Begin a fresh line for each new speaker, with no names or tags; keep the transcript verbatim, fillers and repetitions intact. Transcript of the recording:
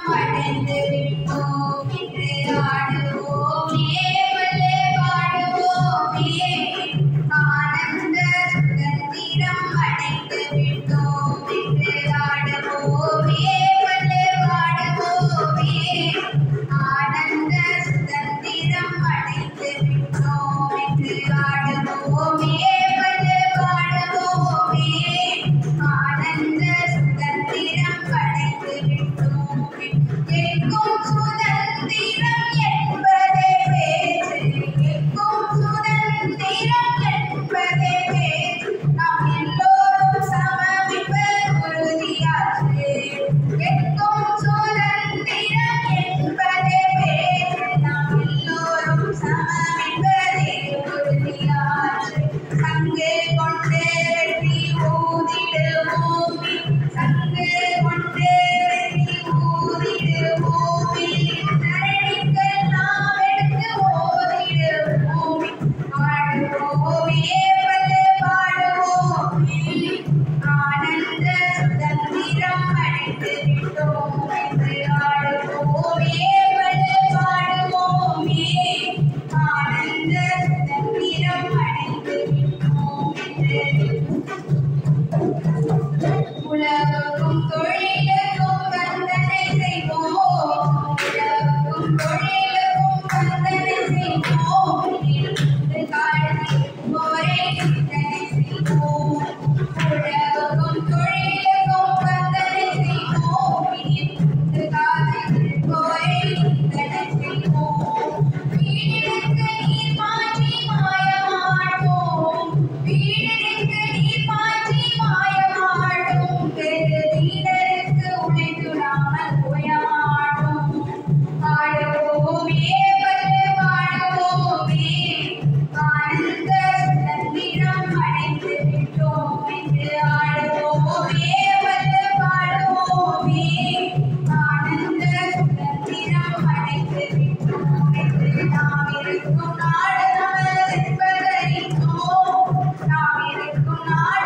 அடைந்து விட்டோம் என்று ஆடுவோமே வல்லே பாடுவோமே ஆனந்த சுதந்திரம் அடைந்து விட்டோம் என்று ஆடுவோமே வல்லே பாடுவோமே ஆனந்த சுதந்திரம் அடைந்து விட்டோம் என்று ஆடுவோமே வல்லே பாடுவோமே ஆனந்த சுதந்திரம் அடைந்து விட்டோம் எங்கும் சுதந்திரம் என்பதே பேச்சு எங்கும் சுதந்திரம் என்பதே பேச்சு நாம் எல்லோரும் சமம் என்பது உறுதியாச்சு எங்கும் சுதந்திரம் என்பதே பேச்சு நாம் எல்லோரும் சமம் என்பதே உறுதியாச்சு சங்கு கொண்டு வெற்றி ஊதிடுவோம் சங்கு கொண்டு வெற்றி ஊதிடுவோம் நரணிக்கு நாம் எடுத்து ஓதிடுவோம் பாடுவோமே வல்லே பாடுவோமே ஆனந்த சுதந்திரம் அடைந்து விட்டோம் என்று ஆடுவோமே வல்லே பாடுவோமே ஆனந்த சுதந்திரம் அடைந்து விட்டோம் என்று உலகுக்கும் தொழிலுக்கும் வந்தனை செய்வோம் உலகுக்கும் தொழிலுக்கும் வந்தனை செய்வோம் இன்று காலத்தில் போரை சிந்தனை செய்வோம் உலகுக்கும் தொழிலுக்கும் வந்தனை செய்வோம் இன்று காலத்தில் போரை சிந்தனை செய்வோம் வீடிற்கு நீர் மாற்றி மாயமாட்டோம் வீடிற்கு நீர் மாற்றி மாயமாட்டோம் பெருதீனருக்கு உழைத்துடாமல் போயமாட்டோம் பாடுவோமே வல்லே பாடுவோமே ஆனந்த சுதந்திரம் அடைந்து விட்டோம் என்று ஆடுவோமே வல்லே பாடுவோமே ஆனந்த சுதந்திரம் அடைந்து விட்டோம் என்று நாம் இருக்கும் நாடு நமது என்பதறிந்தோம் நாம் இருக்கும் நாடு